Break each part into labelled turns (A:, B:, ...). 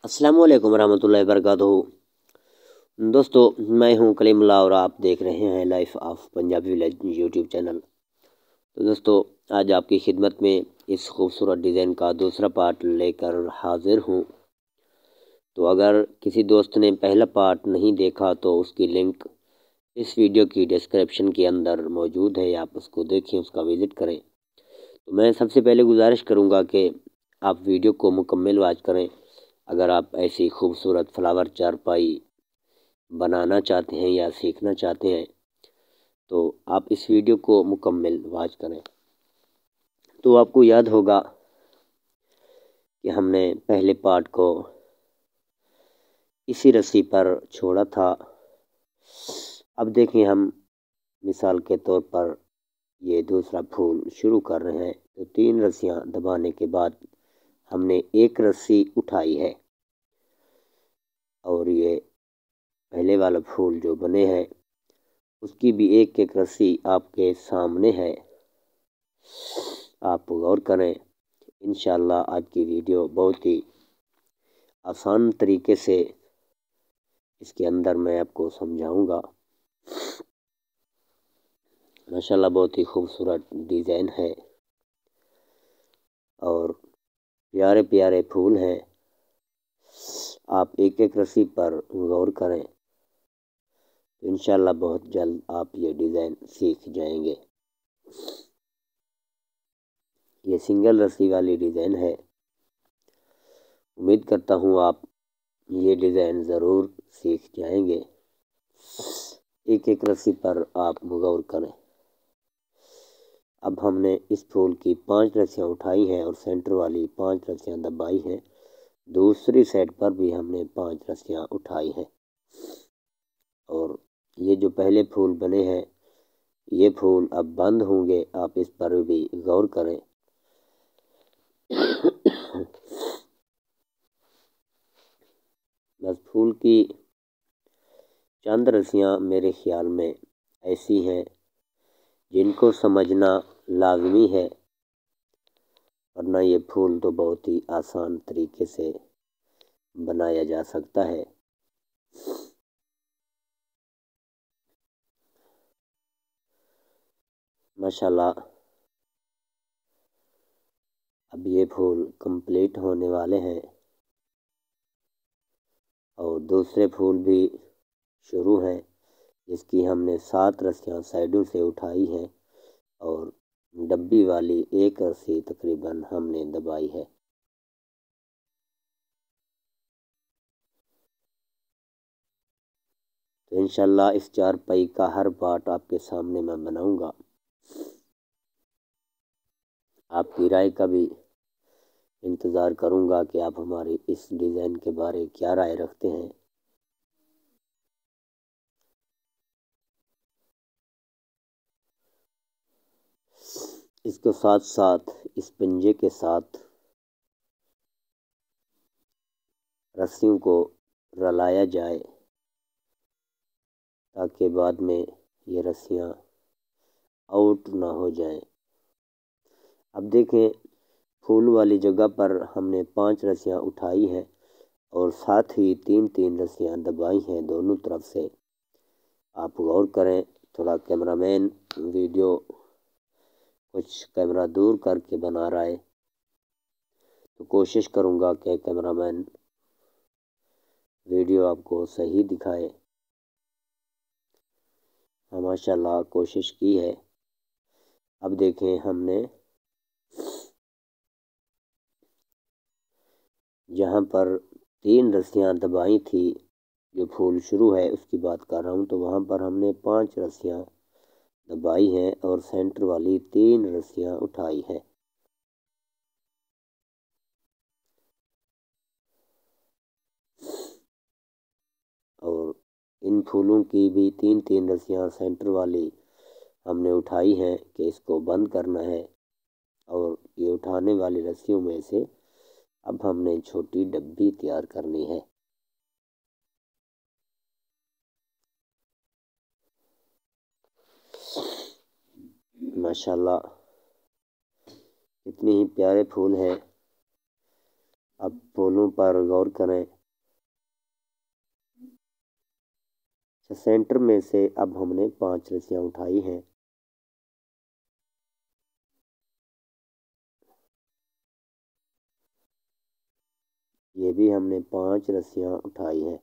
A: अस्सलाम वालेकुम रहमतुल्लाहि वबरकातुहू। दोस्तों, मैं हूं कलीमुल्लाह और आप देख रहे हैं life of Punjabi village YouTube channel. तो दोस्तों, आज आपकी खिदमत में इस खूबसूरत डिज़ाइन का दूसरा पार्ट लेकर हाजिर हूं। तो अगर किसी दोस्त ने पहला पार्ट नहीं देखा तो उसकी लिंक इस वीडियो की डिस्क्रिप्शन के अंदर मौजूद है, आप उसको देखें, उसका विज़िट करें। तो मैं सबसे पहले गुजारिश करूँगा कि आप वीडियो को मुकम्मल वॉच करें। अगर आप ऐसी खूबसूरत फ्लावर चारपाई बनाना चाहते हैं या सीखना चाहते हैं तो आप इस वीडियो को मुकम्मल वॉच करें। तो आपको याद होगा कि हमने पहले पार्ट को इसी रस्सी पर छोड़ा था। अब देखें, हम मिसाल के तौर पर ये दूसरा फूल शुरू कर रहे हैं। तो 3 रस्सियाँ दबाने के बाद हमने एक रस्सी उठाई है और ये पहले वाला फूल जो बने हैं उसकी भी एक एक रस्सी आपके सामने है, आप गौर करें। इंशाअल्लाह आज की वीडियो बहुत ही आसान तरीके से इसके अंदर मैं आपको समझाऊंगा। माशाल्लाह बहुत ही खूबसूरत डिज़ाइन है और प्यारे प्यारे फूल हैं। आप एक एक रस्सी पर गौर करें तो इंशाअल्लाह बहुत जल्द आप ये डिज़ाइन सीख जाएंगे। ये सिंगल रस्सी वाली डिज़ाइन है। उम्मीद करता हूँ आप ये डिज़ाइन ज़रूर सीख जाएंगे। एक एक रस्सी पर आप गौर करें। अब हमने इस फूल की 5 रस्सियाँ उठाई हैं और सेंटर वाली 5 रस्सियाँ दबाई हैं। दूसरी साइड पर भी हमने 5 रस्सियाँ उठाई हैं और ये जो पहले फूल बने हैं ये फूल अब बंद होंगे, आप इस पर भी गौर करें। बस फूल की चंद रस्सियाँ मेरे ख्याल में ऐसी हैं जिनको समझना लाजमी है, वरना ये फूल तो बहुत ही आसान तरीके से बनाया जा सकता है। माशाल्लाह अब ये फूल कंप्लीट होने वाले हैं और दूसरे फूल भी शुरू हैं, जिसकी हमने 7 रस्सियाँ साइडों से उठाई हैं और डब्बी वाली एक रस्सी तकरीबन हमने दबाई है। तो इंशाल्लाह इस चारपाई का हर पार्ट आपके सामने मैं बनाऊंगा। आपकी राय का भी इंतज़ार करूंगा कि आप हमारी इस डिज़ाइन के बारे क्या राय रखते हैं। इसके साथ साथ इस पंजे के साथ रस्सियों को रलाया जाए ताकि बाद में ये रस्सियाँ आउट ना हो जाएं। अब देखें, फूल वाली जगह पर हमने 5 रस्सियाँ उठाई हैं और साथ ही 3-3 रस्सियाँ दबाई हैं दोनों तरफ से। आप गौर करें, थोड़ा कैमरामैन वीडियो कुछ कैमरा दूर करके बना रहा है, तो कोशिश करूँगा कि कैमरामैन वीडियो आपको सही दिखाए। माशाल्लाह कोशिश की है। अब देखें, हमने जहाँ पर 3 रस्सियाँ दबाई थी, जो फूल शुरू है उसकी बात कर रहा हूँ, तो वहाँ पर हमने 5 रस्सियाँ दबाई हैं और सेंटर वाली 3 रस्सियाँ उठाई हैं। और इन फूलों की भी 3-3 रस्सियाँ सेंटर वाली हमने उठाई हैं कि इसको बंद करना है। और ये उठाने वाली रस्सियों में से अब हमने छोटी डब्बी तैयार करनी है। माशाल्लाह कितने ही प्यारे फूल हैं। अब फूलों पर गौर करें। सेंटर में से अब हमने 5 रस्सियाँ उठाई हैं। ये भी हमने 5 रस्सियाँ उठाई हैं।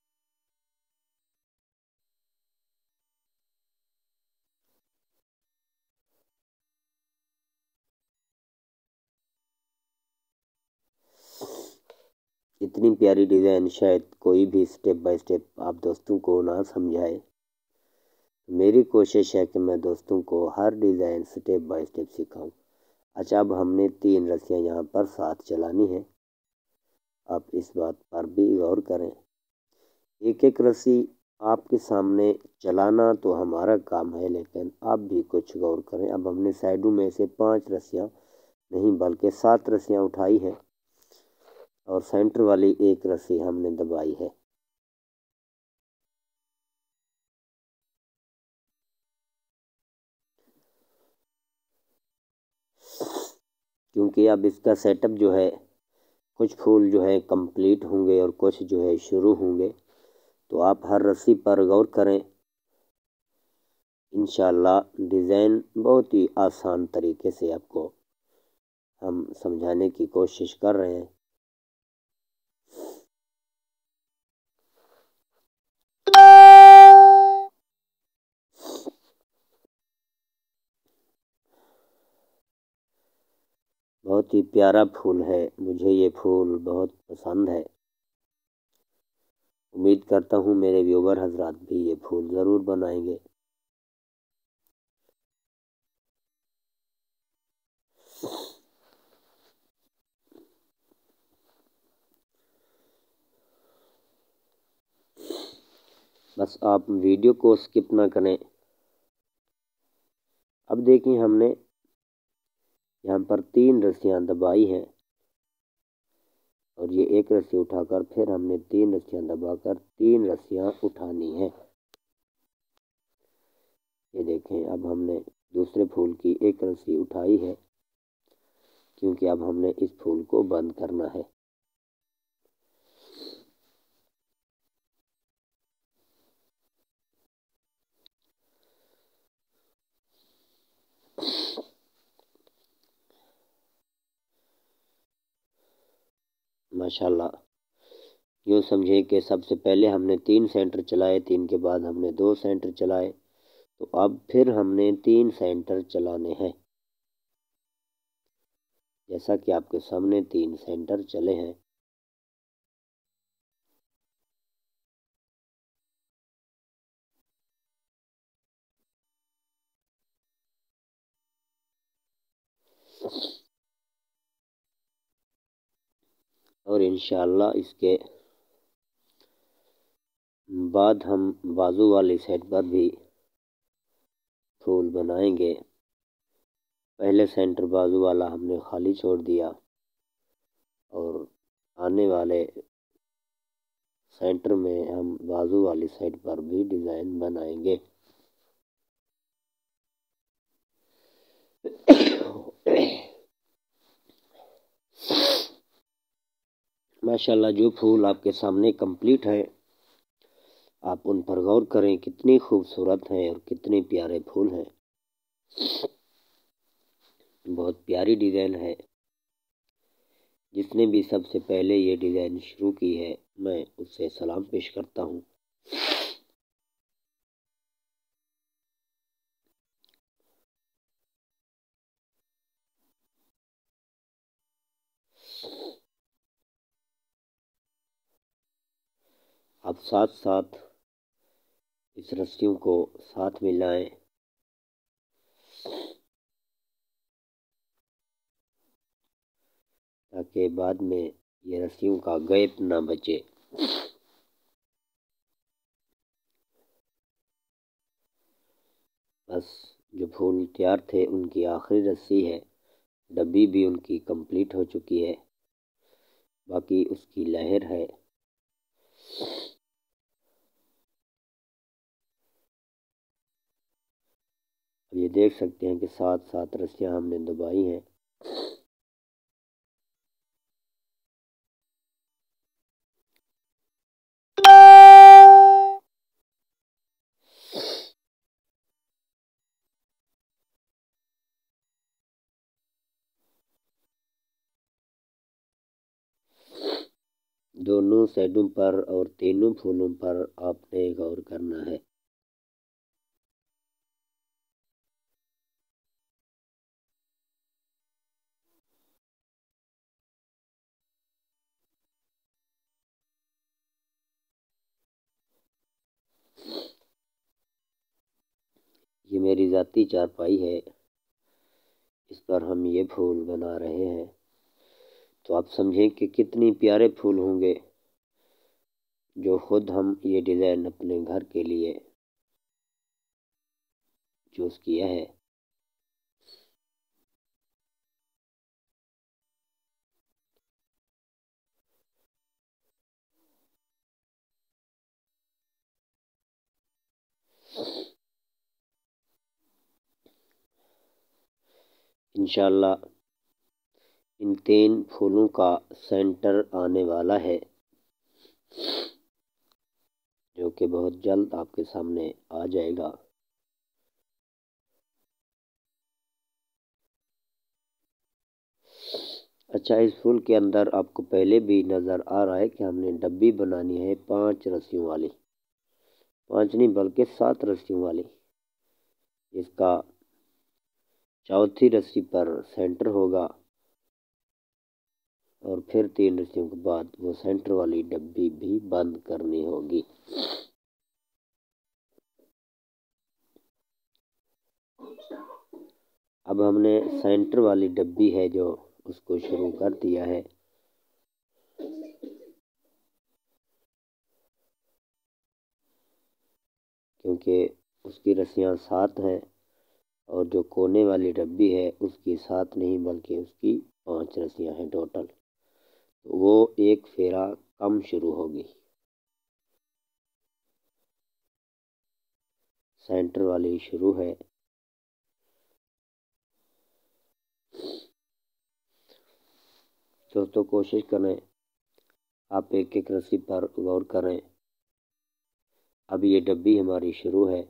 A: इतनी प्यारी डिज़ाइन शायद कोई भी स्टेप बाय स्टेप आप दोस्तों को ना समझाए। मेरी कोशिश है कि मैं दोस्तों को हर डिज़ाइन स्टेप बाय स्टेप सिखाऊं। अच्छा, अब हमने 3 रस्सियाँ यहाँ पर साथ चलानी है। आप इस बात पर भी गौर करें। एक एक रस्सी आपके सामने चलाना तो हमारा काम है, लेकिन आप भी कुछ गौर करें। अब हमने साइडों में से 5 रस्सियाँ नहीं बल्कि 7 रस्सियाँ उठाई हैं और सेंटर वाली एक रस्सी हमने दबाई है। क्योंकि अब इसका सेटअप जो है, कुछ फूल जो है कंप्लीट होंगे और कुछ जो है शुरू होंगे, तो आप हर रस्सी पर गौर करें। इंशाल्लाह डिज़ाइन बहुत ही आसान तरीके से आपको हम समझाने की कोशिश कर रहे हैं। बहुत ही प्यारा फूल है, मुझे ये फूल बहुत पसंद है। उम्मीद करता हूँ मेरे व्यूवर हजरात भी ये फूल ज़रूर बनाएंगे। बस आप वीडियो को स्किप ना करें। अब देखिए, हमने यहाँ पर 3 रस्सियाँ दबाई हैं और ये एक रस्सी उठाकर फिर हमने 3 रस्सियाँ दबाकर 3 रस्सियाँ उठानी है। ये देखें, अब हमने दूसरे फूल की एक रस्सी उठाई है, क्योंकि अब हमने इस फूल को बंद करना है। माशाल्लाह, यूँ समझे कि सबसे पहले हमने 3 सेंटर चलाए, 3 के बाद हमने 2 सेंटर चलाए, तो अब फिर हमने 3 सेंटर चलाने हैं। जैसा कि आपके सामने 3 सेंटर चले हैं। और इंशाअल्लाह इसके बाद हम बाजू वाली साइड पर भी फूल बनाएंगे। पहले सेंटर बाजू वाला हमने खाली छोड़ दिया और आने वाले सेंटर में हम बाजू वाली साइड पर भी डिज़ाइन बनाएंगे। माशाल्लाह, जो फूल आपके सामने कंप्लीट है, आप उन पर गौर करें, कितनी खूबसूरत हैं और कितने प्यारे फूल हैं। बहुत प्यारी डिज़ाइन है। जिसने भी सबसे पहले ये डिज़ाइन शुरू की है, मैं उससे सलाम पेश करता हूँ। आप साथ साथ इस रस्सियों को साथ मिलाएं, ताकि बाद में ये रस्सियों का गैप ना बचे। बस जो फूल तैयार थे उनकी आखिरी रस्सी है, डब्बी भी उनकी कंप्लीट हो चुकी है, बाकी उसकी लहर है। अब ये देख सकते हैं कि 7 रस्सियाँ हमने दबाई हैं। دونوں سائڈوں پر اور تینوں پھولوں پر آپ نے غور کرنا ہے۔ یہ میری ذاتی چارپائی ہے، اس پر ہم یہ پھول بنا رہے ہیں، تو آپ سمجھیں کہ کتنی پیارے پھول ہوں گے جو خود ہم یہ ڈیزائن اپنے گھر کے لیے چوز کیا ہے۔ انشاءاللہ ان تین پھولوں کا سینٹر آنے والا ہے، جو کہ بہت جلد آپ کے سامنے آ جائے گا۔ اچھا، اس پھول کے اندر آپ کو پہلے بھی نظر آ رہا ہے کہ ہم نے ڈبی بنانی ہے 5 رسیوں والی، 5 نہیں بلکہ 7 رسیوں والی۔ اس کا چوتھی رسی پر سینٹر ہوگا اور پھر 3 رسیوں کے بعد وہ سینٹر والی ڈبی بھی بند کرنی ہوگی۔ اب ہم نے سینٹر والی ڈبی ہے جو اس کو شروع کر دیا ہے۔ کیونکہ اس کی رسیاں 7 ہیں اور جو کونے والی ڈبی ہے اس کی 7 نہیں بلکہ اس کی 5 رسیاں ہیں ٹوٹل، وہ ایک پھیرا کم شروع ہوگی۔ سینٹر والی شروع ہے۔ دوستو کوشش کریں آپ ایک ایک رسی پر غور کریں۔ اب یہ ڈبی ہماری شروع ہے۔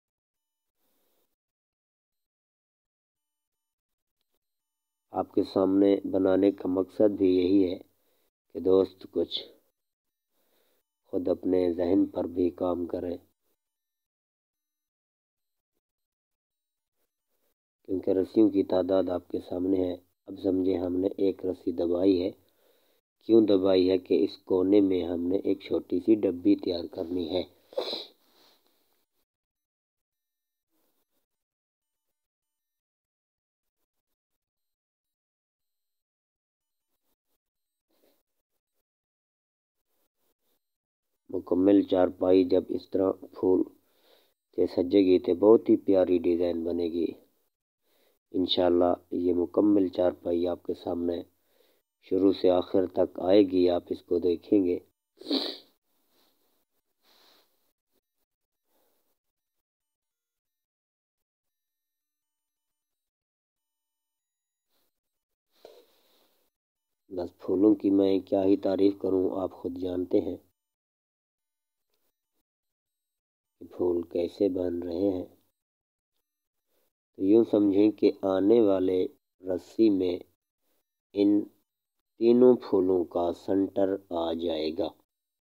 A: آپ کے سامنے بنانے کا مقصد بھی یہی ہے کہ دوست کچھ خود اپنے ذہن پر بھی کام کریں، کیونکہ رسیوں کی تعداد آپ کے سامنے ہے۔ اب سمجھیں ہم نے ایک رسی دبائی ہے، کیوں دبائی ہے کہ اس کونے میں ہم نے ایک چھوٹی سی ڈبی تیار کرنی ہے۔ مکمل چارپائی جب اس طرح پھول سے سجے گی تو بہت ہی پیاری ڈیزائن بنے گی۔ انشاءاللہ یہ مکمل چارپائی آپ کے سامنے شروع سے آخر تک آئے گی، آپ اس کو دیکھیں گے۔ بس پھولوں کی میں کیا ہی تعریف کروں، آپ خود جانتے ہیں کہ پھول کیسے بن رہے ہیں۔ تو یوں سمجھیں کہ آنے والے رسی میں ان تینوں پھولوں کا سنٹر آ جائے گا۔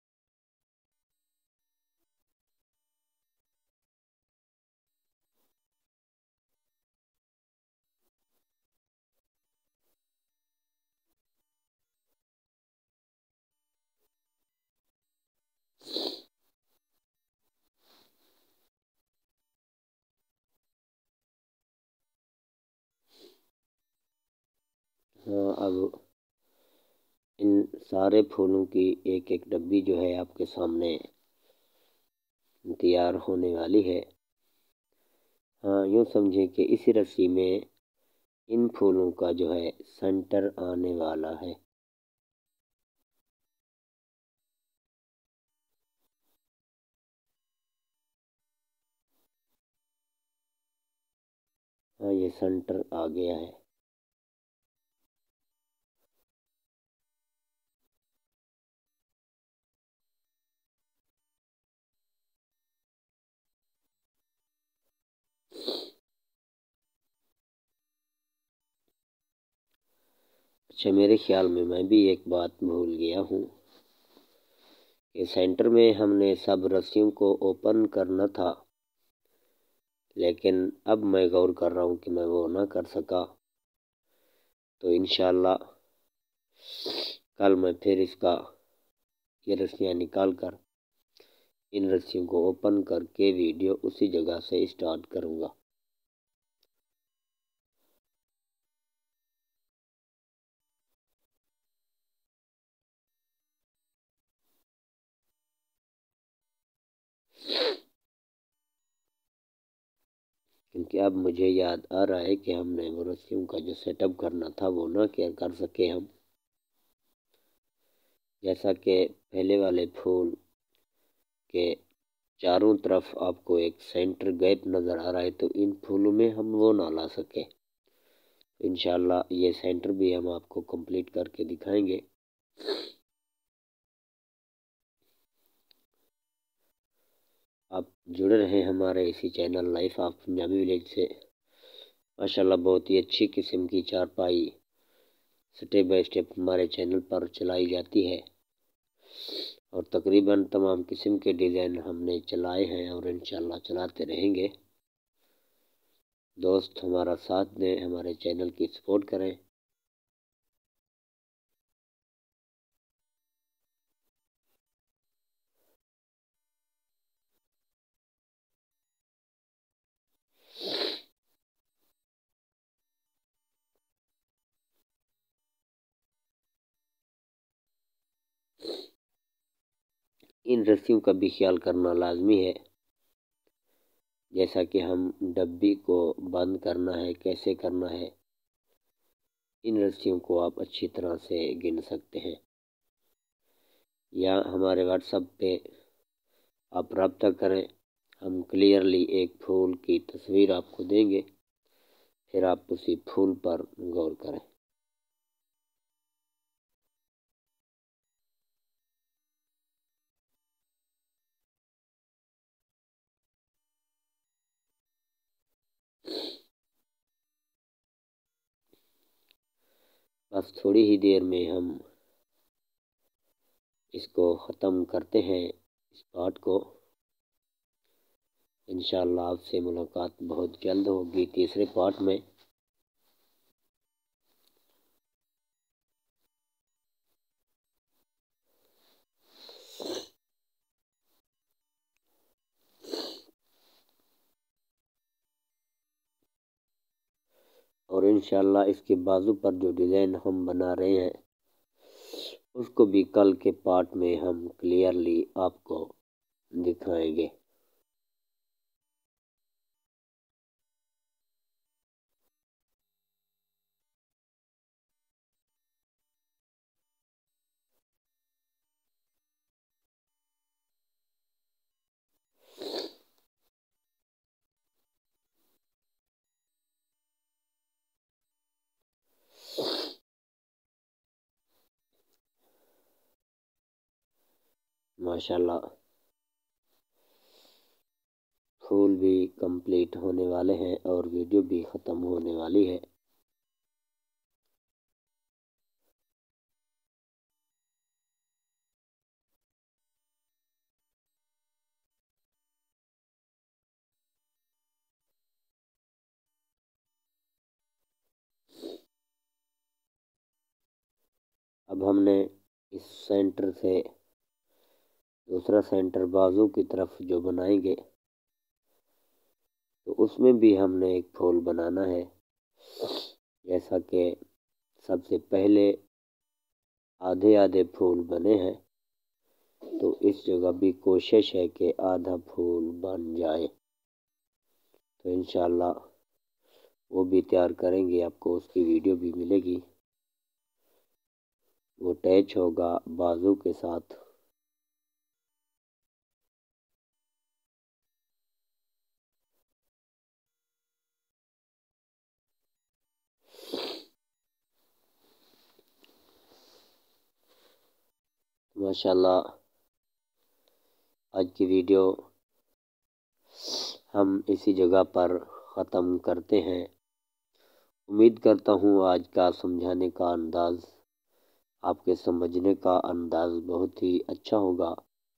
A: ہاں، اب ان سارے پھولوں کی ایک ایک ڈبی جو ہے آپ کے سامنے تیار ہونے والی ہے۔ ہاں، یوں سمجھیں کہ اسی رسی میں ان پھولوں کا جو ہے سنٹر آنے والا ہے۔ ہاں، یہ سنٹر آ گیا ہے۔ اچھا، میرے خیال میں بھی ایک بات بھول گیا ہوں۔ کہ سینٹر میں ہم نے سب رسیوں کو اوپن کرنا تھا، لیکن اب میں غور کر رہا ہوں کہ میں وہ نہ کر سکا، تو انشاءاللہ کل میں پھر اس کا یہ رسیاں نکال کر ان رسیوں کو اوپن کر کے ویڈیو اسی جگہ سے اسٹارٹ کروں گا۔ کیونکہ اب مجھے یاد آ رہا ہے کہ ہم نے وہ رسیوں کا جو سیٹ اپ کرنا تھا وہ نہ کر سکے ہم، جیسا کہ پہلے والے پھول کے چاروں طرف آپ کو ایک سینٹر گیپ نظر آ رہا ہے، تو ان پھولوں میں ہم وہ نہ لا سکے۔ انشاءاللہ یہ سینٹر بھی ہم آپ کو کمپلیٹ کر کے دکھائیں گے۔ آپ جڑے رہیں ہمارے اسی channel life of Punjabi village سے۔ ماشاءاللہ بہت ہی اچھی قسم کی چارپائی سٹیپ بائی سٹیپ ہمارے چینل پر چلائی جاتی ہے، اور تقریباً تمام قسم کے ڈیزائن ہم نے چلائے ہیں اور انشاءاللہ چلاتے رہیں گے۔ دوست ہمارا ساتھ دیں، ہمارے چینل کی سپورٹ کریں۔ ان رسیوں کا بھی خیال کرنا لازمی ہے، جیسا کہ ہم ڈبی کو بند کرنا ہے، کیسے کرنا ہے، ان رسیوں کو آپ اچھی طرح سے گن سکتے ہیں، یا ہمارے واٹس ایپ پہ آپ رابطہ کریں، ہم کلیئرلی ایک پھول کی تصویر آپ کو دیں گے، پھر آپ اسی پھول پر غور کریں۔ بس تھوڑی ہی دیر میں ہم اس کو ختم کرتے ہیں، اس پارٹ کو۔ انشاءاللہ آپ سے ملاقات بہت جلد ہوگی تیسرے پارٹ میں۔ اور انشاءاللہ اس کے بازو پر جو ڈیزائن ہم بنا رہے ہیں اس کو بھی کل کے پارٹ میں ہم کلیئرلی آپ کو دکھائیں گے۔ ماشاءاللہ پھول بھی کمپلیٹ ہونے والے ہیں اور ویڈیو بھی ختم ہونے والی ہے۔ اب ہم نے اس سینٹر سے دوسرا سینٹر بازو کی طرف جو بنائیں گے تو اس میں بھی ہم نے ایک پھول بنانا ہے، جیسا کہ سب سے پہلے آدھے آدھے پھول بنے ہیں، تو اس جگہ بھی کوشش ہے کہ آدھا پھول بن جائے، تو انشاءاللہ وہ بھی تیار کریں گے، آپ کو اس کی ویڈیو بھی ملے گی، وہ اٹیچ ہوگا بازو کے ساتھ۔ ماشاءاللہ آج کی ویڈیو ہم اسی جگہ پر ختم کرتے ہیں۔ امید کرتا ہوں آج کا سمجھانے کا انداز، آپ کے سمجھنے کا انداز بہت ہی اچھا ہوگا۔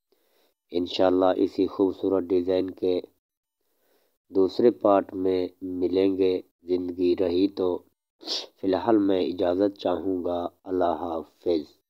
A: انشاءاللہ اسی خوبصورت ڈیزائن کے دوسرے پارٹ میں ملیں گے۔ زندگی رہی تو فی الحال میں اجازت چاہوں گا۔ اللہ حافظ۔